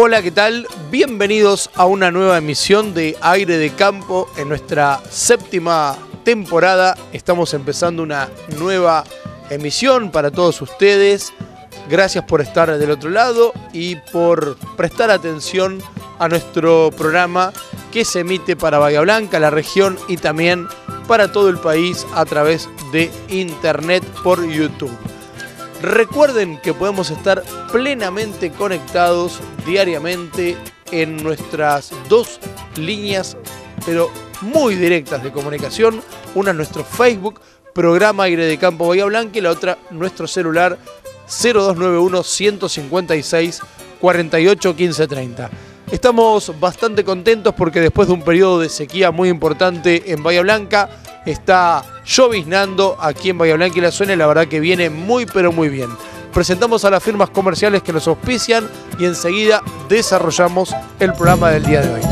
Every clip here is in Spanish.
Hola, ¿qué tal? Bienvenidos a una nueva emisión de Aire de Campo en nuestra séptima temporada. Estamos empezando una nueva emisión para todos ustedes. Gracias por estar del otro lado y por prestar atención a nuestro programa que se emite para Bahía Blanca, la región y también para todo el país a través de internet por YouTube. Recuerden que podemos estar plenamente conectados diariamente en nuestras dos líneas, pero muy directas de comunicación. Una es nuestro Facebook, Programa Aire de Campo Bahía Blanca, y la otra nuestro celular 0291 156 48 15 30. Estamos bastante contentos porque después de un periodo de sequía muy importante en Bahía Blanca, está lloviznando aquí en Bahía Blanca y la zona, y la verdad que viene muy pero muy bien. Presentamos a las firmas comerciales que nos auspician y enseguida desarrollamos el programa del día de hoy.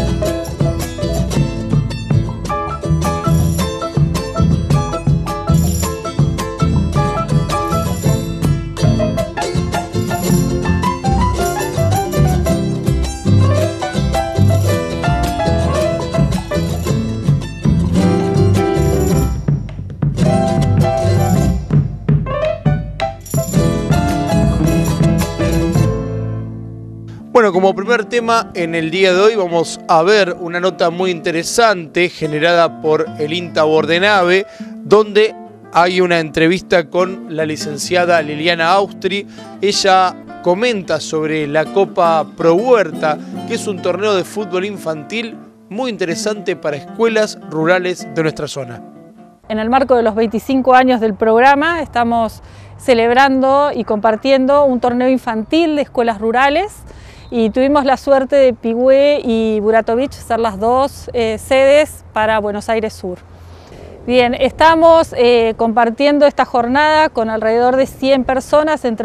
Bueno, como primer tema en el día de hoy vamos a ver una nota muy interesante generada por el INTA Bordenave, donde hay una entrevista con la licenciada Liliana Austri. Ella comenta sobre la Copa Pro Huerta, que es un torneo de fútbol infantil muy interesante para escuelas rurales de nuestra zona. En el marco de los 25 años del programa estamos celebrando y compartiendo un torneo infantil de escuelas rurales. Y tuvimos la suerte de Pigüé y Buratovich ser las dos sedes para Buenos Aires Sur. Bien, estamos compartiendo esta jornada con alrededor de 100 personas entre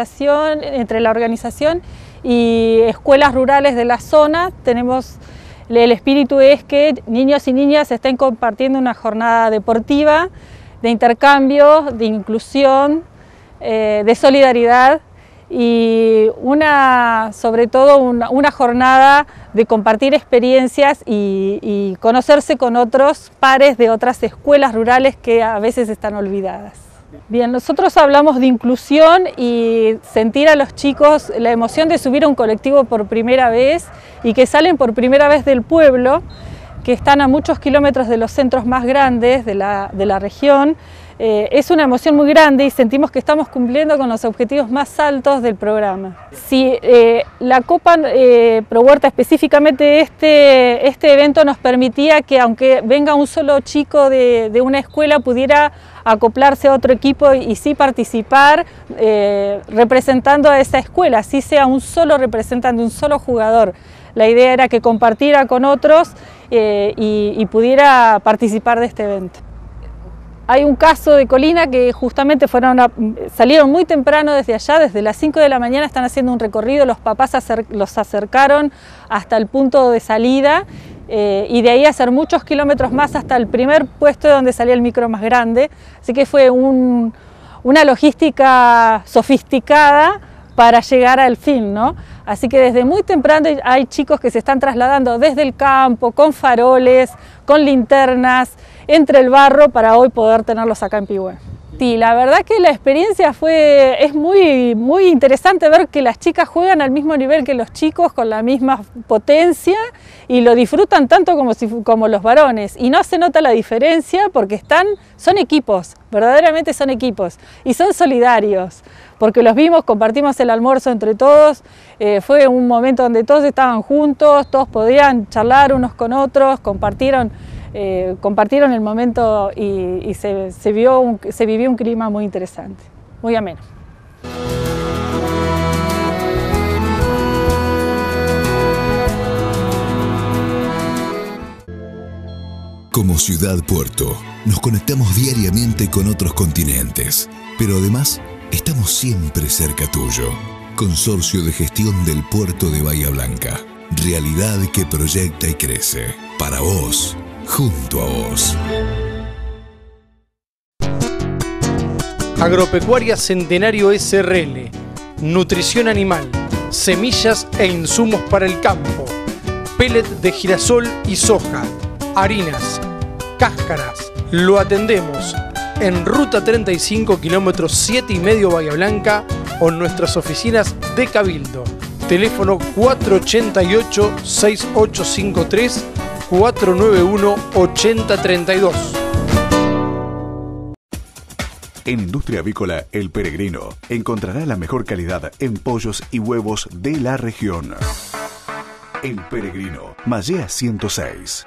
la organización y escuelas rurales de la zona. El espíritu es que niños y niñas estén compartiendo una jornada deportiva, de intercambio, de inclusión, de solidaridad, y sobre todo una jornada de compartir experiencias y conocerse con otros pares de otras escuelas rurales que a veces están olvidadas. Bien, nosotros hablamos de inclusión y sentir a los chicos la emoción de subir a un colectivo por primera vez y que salen por primera vez del pueblo, que están a muchos kilómetros de los centros más grandes de la región. Es una emoción muy grande y sentimos que estamos cumpliendo con los objetivos más altos del programa. Si la Copa Pro Huerta, específicamente este evento, nos permitía que aunque venga un solo chico de una escuela, pudiera acoplarse a otro equipo y sí participar representando a esa escuela, así sea un solo representante, un solo jugador. La idea era que compartiera con otros y pudiera participar de este evento. Hay un caso de Colina que justamente salieron muy temprano desde allá, desde las 5 de la mañana están haciendo un recorrido, los papás los acercaron hasta el punto de salida y de ahí hacer muchos kilómetros más hasta el primer puesto donde salía el micro más grande, así que fue una logística sofisticada para llegar al fin, ¿no? Así que desde muy temprano hay chicos que se están trasladando desde el campo, con faroles, con linternas, entre el barro para hoy poder tenerlos acá en Pigüé. Sí, la verdad que la experiencia es muy, muy interesante ver que las chicas juegan al mismo nivel que los chicos, con la misma potencia, y lo disfrutan tanto como los varones. Y no se nota la diferencia porque son equipos, verdaderamente son equipos, y son solidarios, porque los vimos, compartimos el almuerzo entre todos, fue un momento donde todos estaban juntos, todos podían charlar unos con otros, compartieron el momento y se vivió un clima muy interesante, muy ameno. Como ciudad puerto, nos conectamos diariamente con otros continentes, pero además estamos siempre cerca tuyo. Consorcio de Gestión del Puerto de Bahía Blanca. Realidad que proyecta y crece. Para vos, junto a vos. Agropecuaria Centenario SRL. Nutrición animal, semillas e insumos para el campo, pellet de girasol y soja, harinas, cáscaras. Lo atendemos en Ruta 35, kilómetros 7,5 Bahía Blanca, o en nuestras oficinas de Cabildo. Teléfono 488-6853, 491-8032. En Industria Avícola El Peregrino encontrará la mejor calidad en pollos y huevos de la región. El Peregrino, Mallea 106.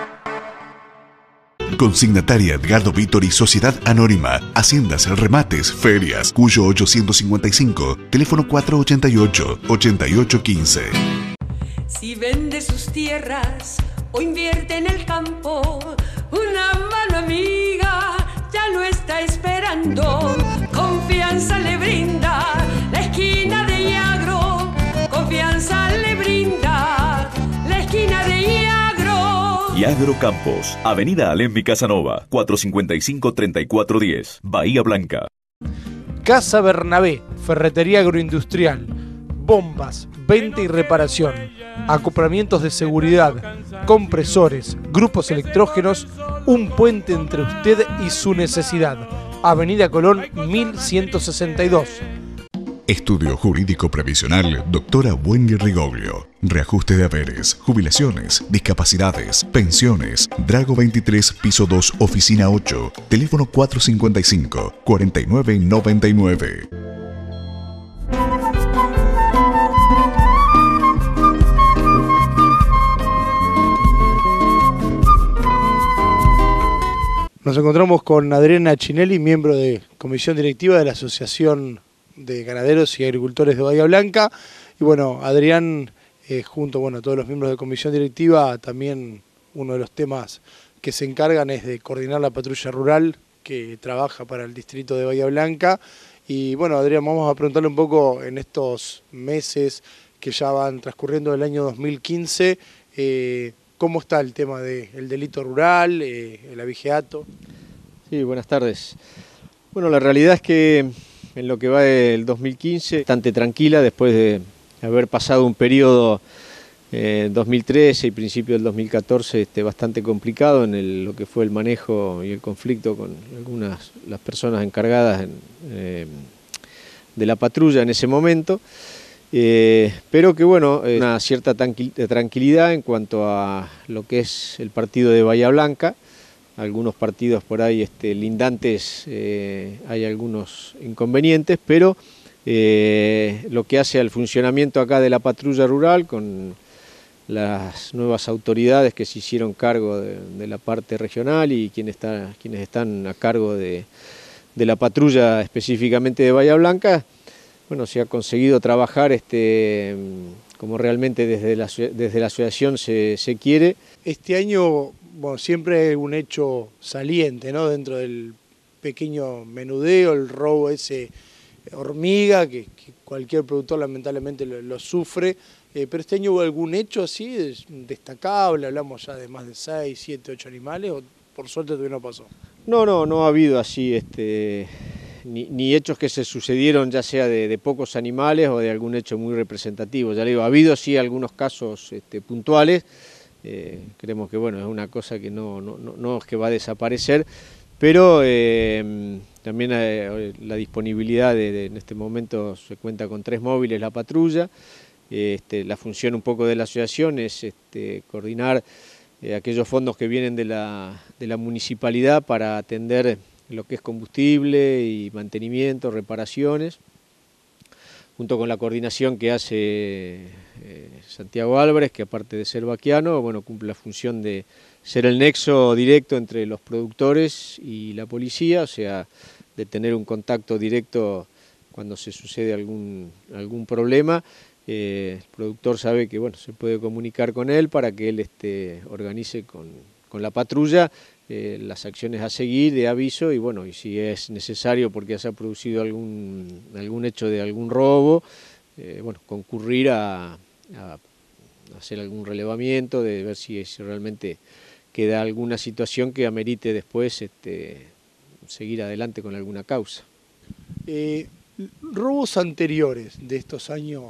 Consignataria Edgardo Vítori, Sociedad Anónima, Haciendas, Remates, Ferias, Cuyo 855, teléfono 488-8815. Si vende sus tierras o invierte en el campo, una mano amiga ya lo está esperando. Confianza le brinda la esquina de Iagro, confianza le brinda la esquina de Iagro. Iagro Campos, Avenida Alembi Casanova, 455-3410, Bahía Blanca. Casa Bernabé, ferretería agroindustrial, bombas, venta y reparación, acoplamientos de seguridad, compresores, grupos electrógenos, un puente entre usted y su necesidad. Avenida Colón 1162. Estudio Jurídico Previsional, doctora Wendy Rigoglio. Reajuste de haberes, jubilaciones, discapacidades, pensiones. Drago 23, piso 2, oficina 8. Teléfono 455-4999. Nos encontramos con Adriana Chinelli, miembro de comisión directiva de la Asociación de Ganaderos y Agricultores de Bahía Blanca. Y bueno, Adrián, junto a todos los miembros de comisión directiva, también uno de los temas que se encargan es de coordinar la patrulla rural que trabaja para el distrito de Bahía Blanca. Y bueno, Adrián, vamos a preguntarle un poco en estos meses que ya van transcurriendo del año 2015, ¿cómo está el tema del delito rural, el abigeato? Sí, buenas tardes. Bueno, la realidad es que en lo que va del 2015, bastante tranquila después de haber pasado un periodo 2013 y principio del 2014 bastante complicado en lo que fue el manejo y el conflicto con las personas encargadas de la patrulla en ese momento, pero que bueno, una cierta tranquilidad en cuanto a lo que es el partido de Bahía Blanca. Algunos partidos por ahí lindantes, hay algunos inconvenientes, pero lo que hace al funcionamiento acá de la patrulla rural con las nuevas autoridades que se hicieron cargo de la parte regional y quienes están a cargo de la patrulla específicamente de Bahía Blanca, bueno, se ha conseguido trabajar como realmente desde la asociación se quiere. Este año, bueno, siempre hay un hecho saliente, ¿no? Dentro del pequeño menudeo, el robo ese hormiga, que cualquier productor lamentablemente lo sufre, pero este año hubo algún hecho así destacable, hablamos ya de más de 6, 7, 8 animales, o por suerte todavía no pasó. No ha habido así ni hechos que se sucedieron ya sea de pocos animales o de algún hecho muy representativo. Ya le digo, ha habido sí algunos casos puntuales. Creemos que bueno, es una cosa que no es que va a desaparecer, pero también la disponibilidad en este momento se cuenta con 3 móviles la patrulla. La función un poco de la asociación es coordinar aquellos fondos que vienen de la municipalidad para atender lo que es combustible y mantenimiento, reparaciones, junto con la coordinación que hace Santiago Álvarez, que aparte de ser vaquiano, bueno, cumple la función de ser el nexo directo entre los productores y la policía, o sea, de tener un contacto directo cuando se sucede algún problema. El productor sabe que bueno, se puede comunicar con él para que él organice con la patrulla las acciones a seguir de aviso y bueno, y si es necesario porque se ha producido algún hecho de algún robo, bueno, concurrir a hacer algún relevamiento, de ver si realmente queda alguna situación que amerite después seguir adelante con alguna causa. Robos anteriores de estos años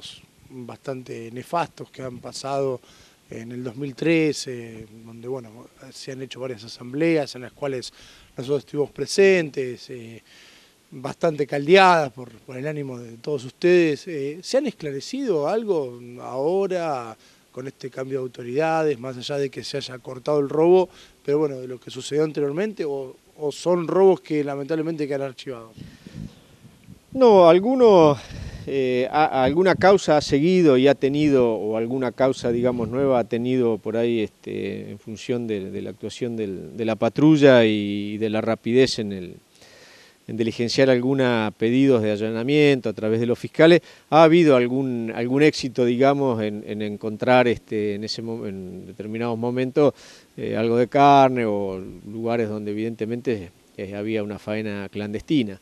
bastante nefastos que han pasado en el 2013, donde bueno, se han hecho varias asambleas en las cuales nosotros estuvimos presentes, bastante caldeadas por el ánimo de todos ustedes. ¿Se han esclarecido algo ahora con este cambio de autoridades, más allá de que se haya cortado el robo, pero bueno, de lo que sucedió anteriormente, o son robos que lamentablemente quedan archivados? No, alguna causa ha seguido y ha tenido, o alguna causa, digamos, nueva ha tenido por ahí en función de la actuación de la patrulla y de la rapidez en diligenciar algunos pedidos de allanamiento a través de los fiscales. Ha habido algún éxito, digamos, en encontrar en determinados momentos algo de carne o lugares donde evidentemente había una faena clandestina.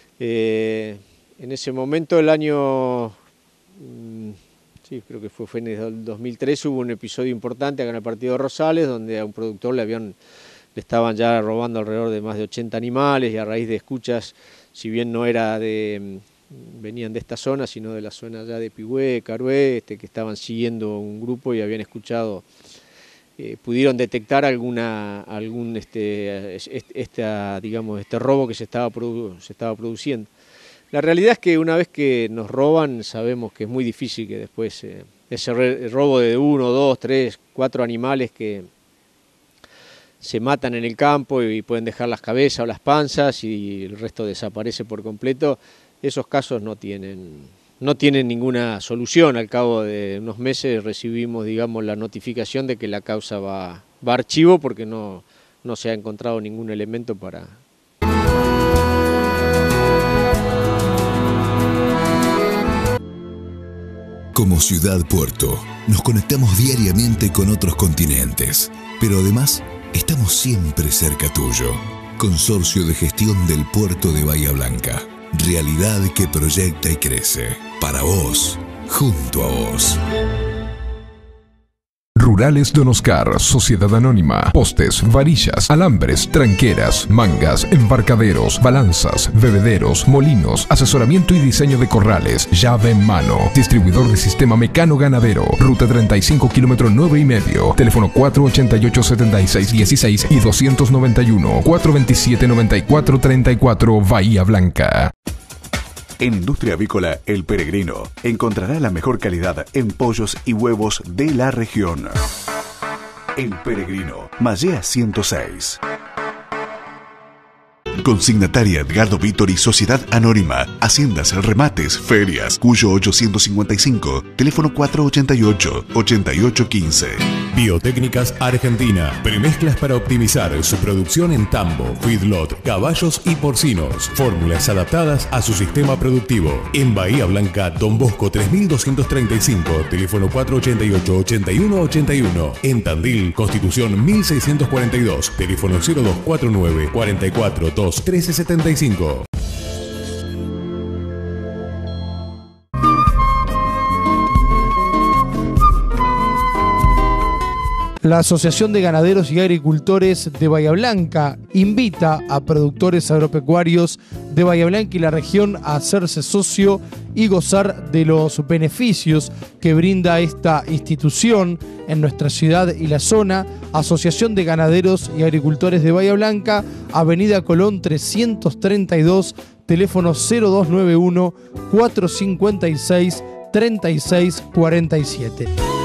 En ese momento, el año, sí, creo que fue en el 2003, hubo un episodio importante acá en el partido de Rosales, donde a un productor le estaban ya robando alrededor de más de 80 animales, y a raíz de escuchas, si bien no venían de esta zona, sino de la zona ya de Pigüé, Carué, que estaban siguiendo un grupo y habían escuchado, pudieron detectar digamos, este robo que se estaba produciendo. La realidad es que una vez que nos roban, sabemos que es muy difícil que después ese robo de 1, 2, 3, 4 animales que se matan en el campo y pueden dejar las cabezas o las panzas y el resto desaparece por completo, esos casos no tienen ninguna solución. Al cabo de unos meses recibimos, digamos, la notificación de que la causa va a archivo porque no se ha encontrado ningún elemento para... Como ciudad puerto, nos conectamos diariamente con otros continentes, pero además estamos siempre cerca tuyo. Consorcio de Gestión del Puerto de Bahía Blanca. Realidad que proyecta y crece. Para vos, junto a vos. Rurales Don Oscar, Sociedad Anónima. Postes, varillas, alambres, tranqueras, mangas, embarcaderos, balanzas, bebederos, molinos, asesoramiento y diseño de corrales, llave en mano. Distribuidor de sistema mecano ganadero. Ruta 35, kilómetro 9,5. Teléfono 488-7616 y 291-427-9434, Bahía Blanca. En Industria Avícola El Peregrino encontrará la mejor calidad en pollos y huevos de la región. El Peregrino, Mallea 106. Consignataria Edgardo Vítor y Sociedad Anónima. Haciendas, remates, ferias. Cuyo 855. Teléfono 488-8815. Biotécnicas Argentina. Premezclas para optimizar su producción en tambo, feedlot, caballos y porcinos. Fórmulas adaptadas a su sistema productivo. En Bahía Blanca, Don Bosco 3235. Teléfono 488-8181. En Tandil, Constitución 1642. Teléfono 0249 44 1375. La Asociación de Ganaderos y Agricultores de Bahía Blanca invita a productores agropecuarios de Bahía Blanca y la región a hacerse socio y gozar de los beneficios que brinda esta institución en nuestra ciudad y la zona. Asociación de Ganaderos y Agricultores de Bahía Blanca, Avenida Colón 332, teléfono 0291 456 3647.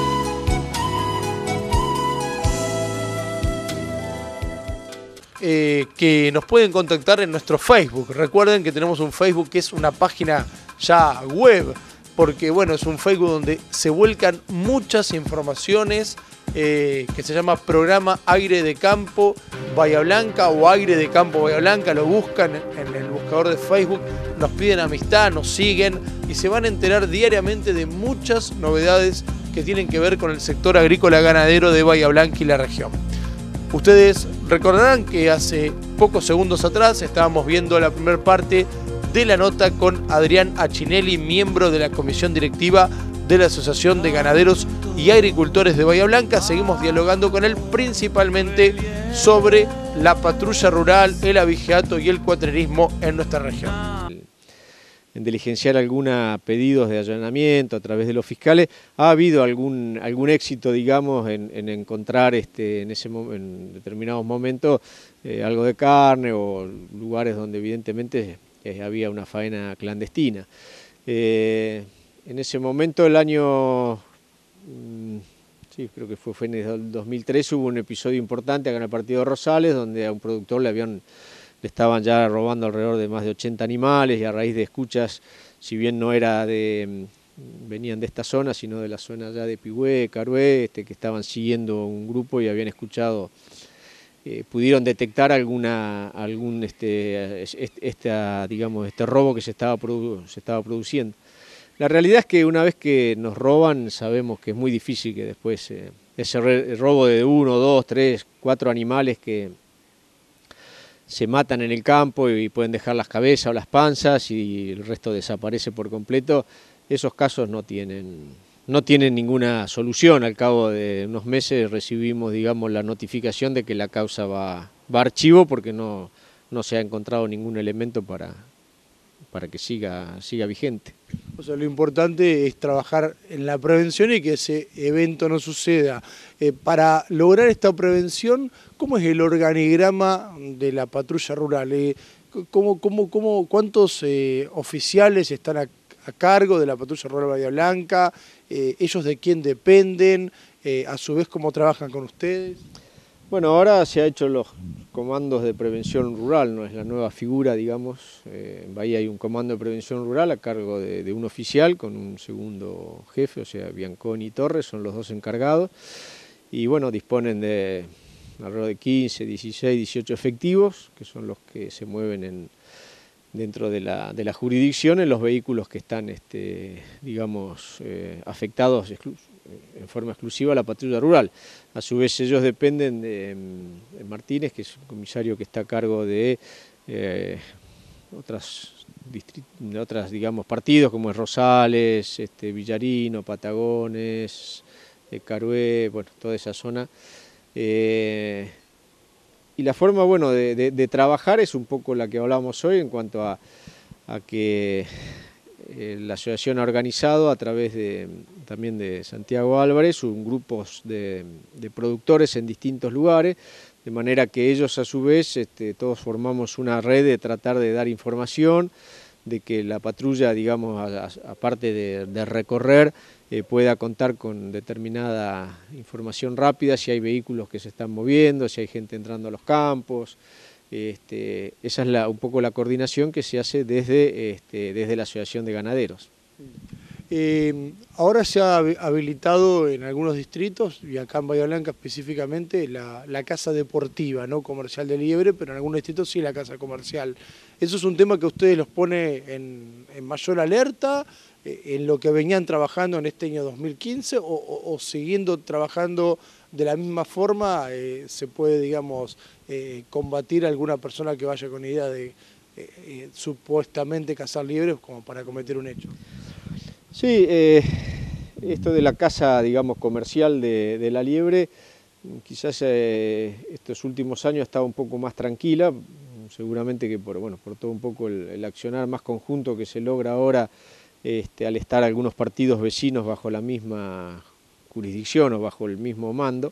Que nos pueden contactar en nuestro Facebook. Recuerden que tenemos un Facebook que es una página ya web, porque bueno, es un Facebook donde se vuelcan muchas informaciones, que se llama Programa Aire de Campo Bahía Blanca o Aire de Campo Bahía Blanca. Lo buscan en el buscador de Facebook, nos piden amistad, nos siguen y se van a enterar diariamente de muchas novedades que tienen que ver con el sector agrícola ganadero de Bahía Blanca y la región. Ustedes recordarán que hace pocos segundos atrás estábamos viendo la primera parte de la nota con Adrián Achinelli, miembro de la comisión directiva de la Asociación de Ganaderos y Agricultores de Bahía Blanca. Seguimos dialogando con él principalmente sobre la patrulla rural, el abigeato y el cuatrerismo en nuestra región. diligenciar algunos pedidos de allanamiento a través de los fiscales, ha habido algún éxito, digamos, en encontrar en determinados momentos algo de carne o lugares donde evidentemente había una faena clandestina. En ese momento, el año, sí, creo que fue en el 2003, hubo un episodio importante acá en el partido de Rosales, donde a un productor le estaban ya robando alrededor de más de 80 animales, y a raíz de escuchas, si bien no venían de esta zona, sino de la zona ya de Pigüé, Carué, que estaban siguiendo un grupo y habían escuchado, pudieron detectar digamos, este robo que se estaba produciendo. La realidad es que una vez que nos roban, sabemos que es muy difícil que después ese robo de 1, 2, 3, 4 animales que se matan en el campo y pueden dejar las cabezas o las panzas y el resto desaparece por completo, esos casos no tienen ninguna solución. Al cabo de unos meses recibimos, digamos, la notificación de que la causa va a archivo, porque no se ha encontrado ningún elemento para que siga vigente. O sea, lo importante es trabajar en la prevención y que ese evento no suceda. Para lograr esta prevención, ¿cómo es el organigrama de la patrulla rural? ¿Cuántos oficiales están a cargo de la patrulla rural Bahía Blanca? ¿Ellos de quién dependen? A su vez, ¿cómo trabajan con ustedes? Bueno, ahora se ha hecho los comandos de prevención rural, no es la nueva figura, digamos. En Bahía hay un comando de prevención rural a cargo de un oficial con un segundo jefe, o sea, Bianconi y Torres, son los dos encargados. Y bueno, disponen de alrededor de 15, 16, 18 efectivos, que son los que se mueven dentro de la jurisdicción, en los vehículos que están, digamos, afectados en forma exclusiva a la patrulla rural. A su vez ellos dependen de Martínez, que es un comisario que está a cargo de otras, digamos, partidos, como es Rosales, Villarino, Patagones, Carué, bueno, toda esa zona. Y la forma, bueno, de trabajar es un poco la que hablábamos hoy, en cuanto a que la asociación ha organizado a través también de Santiago Álvarez grupos de productores en distintos lugares, de manera que ellos a su vez todos formamos una red de tratar de dar información, de que la patrulla, digamos, aparte de recorrer, pueda contar con determinada información rápida, si hay vehículos que se están moviendo, si hay gente entrando a los campos. Esa es un poco la coordinación que se hace desde la Asociación de Ganaderos. Ahora se ha habilitado en algunos distritos, y acá en Bahía Blanca específicamente, la casa deportiva, no comercial de liebre, pero en algunos distritos sí la casa comercial. ¿Eso es un tema que a ustedes los pone en mayor alerta, en lo que venían trabajando en este año 2015, o siguiendo trabajando de la misma forma se puede, digamos, combatir a alguna persona que vaya con idea de supuestamente cazar liebres como para cometer un hecho? Sí, esto de la caza, digamos, comercial de la liebre, quizás estos últimos años ha estado un poco más tranquila, seguramente que por todo un poco el accionar más conjunto que se logra ahora al estar algunos partidos vecinos bajo la misma jurisdicción o bajo el mismo mando.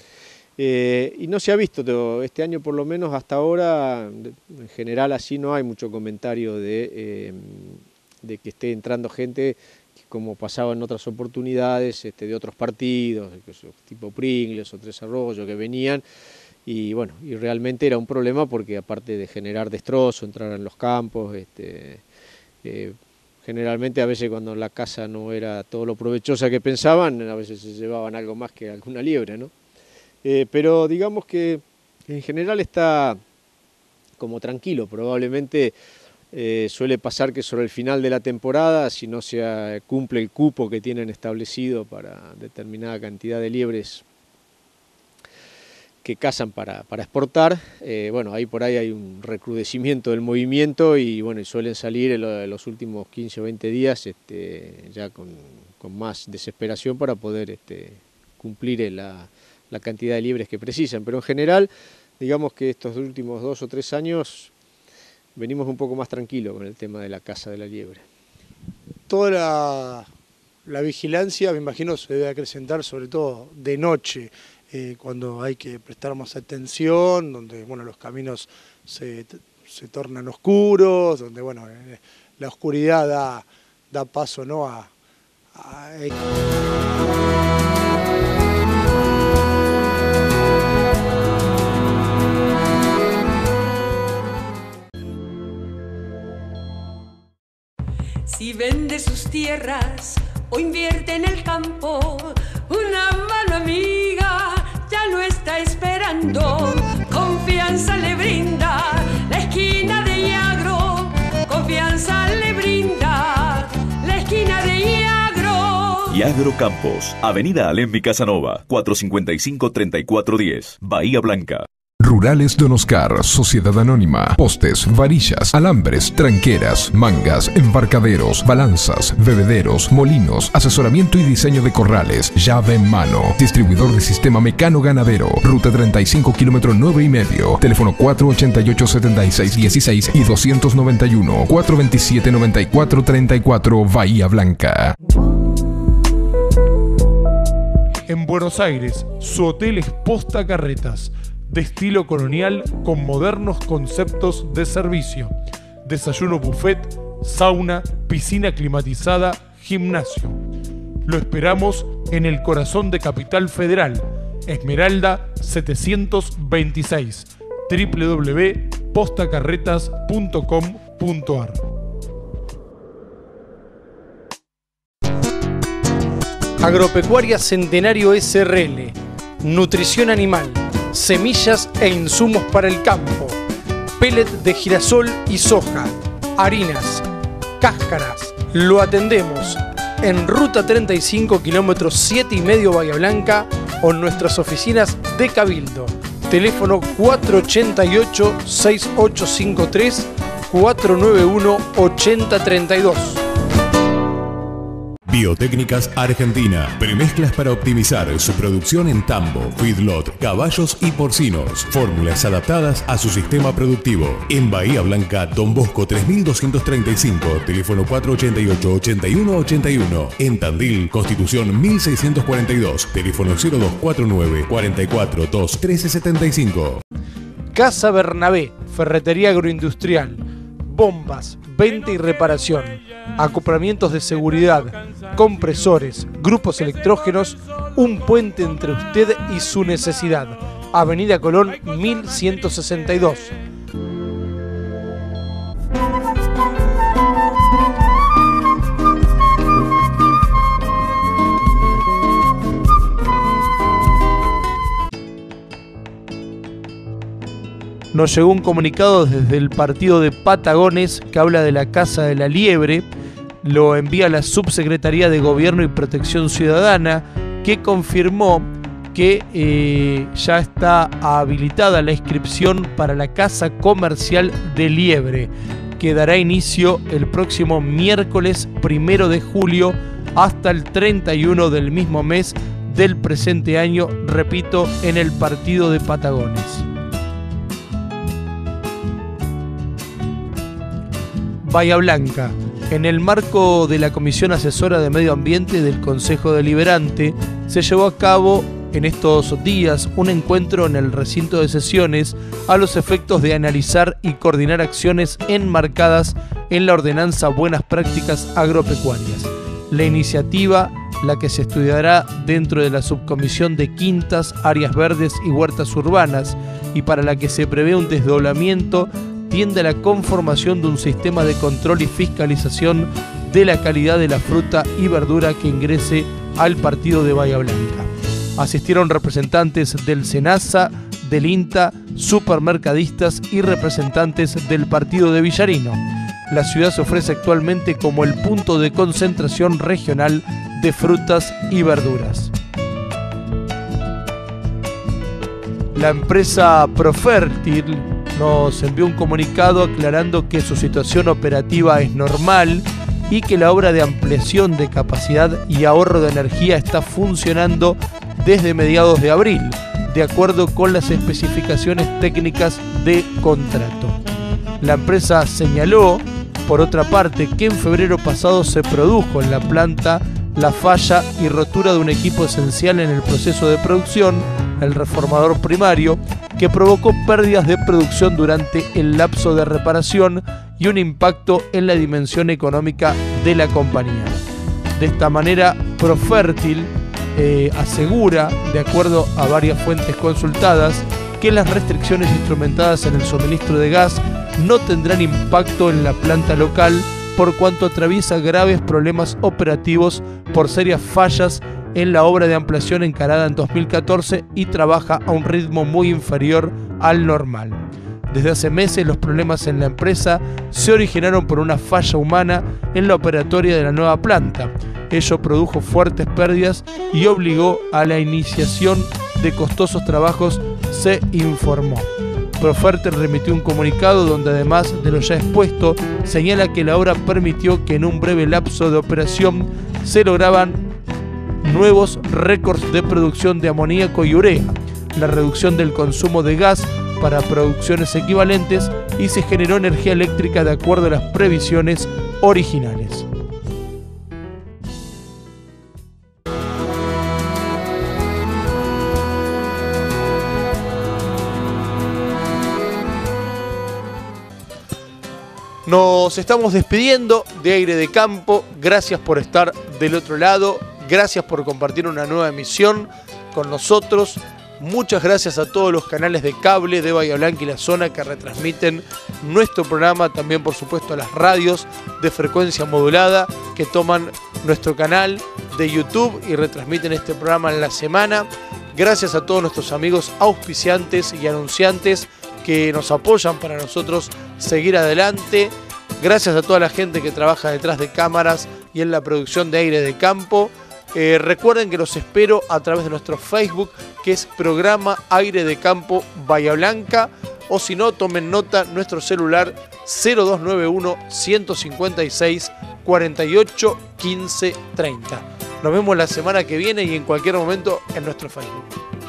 Y no se ha visto, este año por lo menos hasta ahora, en general así no hay mucho comentario de que esté entrando gente como pasaba en otras oportunidades, de otros partidos, tipo Pringles o Tres Arroyos, que venían, y bueno, y realmente era un problema porque aparte de generar destrozo, entrar en los campos, generalmente a veces cuando la caza no era todo lo provechosa que pensaban, a veces se llevaban algo más que alguna liebre, ¿no? Pero digamos que en general está como tranquilo, probablemente suele pasar que sobre el final de la temporada, si no se cumple el cupo que tienen establecido para determinada cantidad de liebres que cazan para exportar, bueno, ahí por ahí hay un recrudecimiento del movimiento y bueno, y suelen salir en los últimos 15 o 20 días ya con más desesperación para poder cumplir la cantidad de liebres que precisan. Pero en general, digamos que estos últimos 2 o 3 años venimos un poco más tranquilos con el tema de la caza de la liebre. toda la vigilancia, me imagino, se debe acrecentar sobre todo de noche, cuando hay que prestar más atención, donde bueno, los caminos se tornan oscuros, donde bueno, la oscuridad da paso, ¿no? a Si vende sus tierras o invierte en el campo, una mano amiga ya lo está esperando. Confianza le brinda la esquina de Iagro. Confianza le brinda la esquina de Iagro. Iagro Campos, Avenida Alem y Casanova, 455-3410, Bahía Blanca. Rurales Don Oscar, Sociedad Anónima. Postes, varillas, alambres, tranqueras, mangas, embarcaderos, balanzas, bebederos, molinos, asesoramiento y diseño de corrales. Llave en mano. Distribuidor de sistema mecano ganadero. Ruta 35, kilómetro 9,5. Teléfono 488-7616 y 291-427-9434, Bahía Blanca. En Buenos Aires, su hotel es Posta Carretas, de estilo colonial con modernos conceptos de servicio. Desayuno buffet, sauna, piscina climatizada, gimnasio. Lo esperamos en el corazón de Capital Federal, Esmeralda 726, www.postacarretas.com.ar. Agropecuaria Centenario SRL, nutrición animal, semillas e insumos para el campo, pellet de girasol y soja, harinas, cáscaras. Lo atendemos en Ruta 35, kilómetros 7,5, Bahía Blanca, o en nuestras oficinas de Cabildo. Teléfono 488-6853, 491-8032. Biotécnicas Argentina. Premezclas para optimizar su producción en tambo, feedlot, caballos y porcinos. Fórmulas adaptadas a su sistema productivo. En Bahía Blanca, Don Bosco 3235, teléfono 488-8181. En Tandil, Constitución 1642, teléfono 0249-44-21375. Casa Bernabé, ferretería agroindustrial, bombas, venta y reparación, acoplamientos de seguridad, compresores, grupos electrógenos, un puente entre usted y su necesidad. Avenida Colón 1162. Nos llegó un comunicado desde el partido de Patagones que habla de la Casa de la Liebre. Lo envía la Subsecretaría de Gobierno y Protección Ciudadana, que confirmó que ya está habilitada la inscripción para la Casa Comercial de Liebre, que dará inicio el próximo miércoles 1 de julio hasta el 31 del mismo mes del presente año, repito, en el partido de Patagones. Bahía Blanca. En el marco de la Comisión Asesora de Medio Ambiente del Consejo Deliberante, se llevó a cabo en estos días un encuentro en el recinto de sesiones a los efectos de analizar y coordinar acciones enmarcadas en la ordenanza Buenas Prácticas Agropecuarias. La iniciativa, la que se estudiará dentro de la subcomisión de quintas, áreas verdes y huertas urbanas, y para la que se prevé un desdoblamiento, tiende a la conformación de un sistema de control y fiscalización de la calidad de la fruta y verdura que ingrese al partido de Bahía Blanca. Asistieron representantes del SENASA, del INTA, supermercadistas y representantes del partido de Villarino. La ciudad se ofrece actualmente como el punto de concentración regional de frutas y verduras. La empresa Profértil nos envió un comunicado aclarando que su situación operativa es normal y que la obra de ampliación de capacidad y ahorro de energía está funcionando desde mediados de abril, de acuerdo con las especificaciones técnicas de contrato. La empresa señaló por otra parte, que en febrero pasado se produjo en la planta la falla y rotura de un equipo esencial en el proceso de producción, el reformador primario, que provocó pérdidas de producción durante el lapso de reparación y un impacto en la dimensión económica de la compañía. De esta manera, Profertil asegura, de acuerdo a varias fuentes consultadas, que las restricciones instrumentadas en el suministro de gas no tendrán impacto en la planta local por cuanto atraviesa graves problemas operativos por serias fallas en la obra de ampliación encarada en 2014 y trabaja a un ritmo muy inferior al normal. Desde hace meses los problemas en la empresa se originaron por una falla humana en la operatoria de la nueva planta. Ello produjo fuertes pérdidas y obligó a la iniciación de costosos trabajos, se informó. Profertil remitió un comunicado donde, además de lo ya expuesto, señala que la obra permitió que en un breve lapso de operación se lograban nuevos récords de producción de amoníaco y urea, la reducción del consumo de gas para producciones equivalentes y se generó energía eléctrica de acuerdo a las previsiones originales. Nos estamos despidiendo de Aire de Campo. Gracias por estar del otro lado. Gracias por compartir una nueva emisión con nosotros. Muchas gracias a todos los canales de cable de Bahía Blanca y la zona que retransmiten nuestro programa. También, por supuesto, a las radios de frecuencia modulada que toman nuestro canal de YouTube y retransmiten este programa en la semana. Gracias a todos nuestros amigos auspiciantes y anunciantes que nos apoyan para nosotros seguir adelante. Gracias a toda la gente que trabaja detrás de cámaras y en la producción de Aire de Campo. Recuerden que los espero a través de nuestro Facebook, que es Programa Aire de Campo Bahía Blanca, o si no, tomen nota, nuestro celular 0291 156 48 15 30. Nos vemos la semana que viene y en cualquier momento en nuestro Facebook.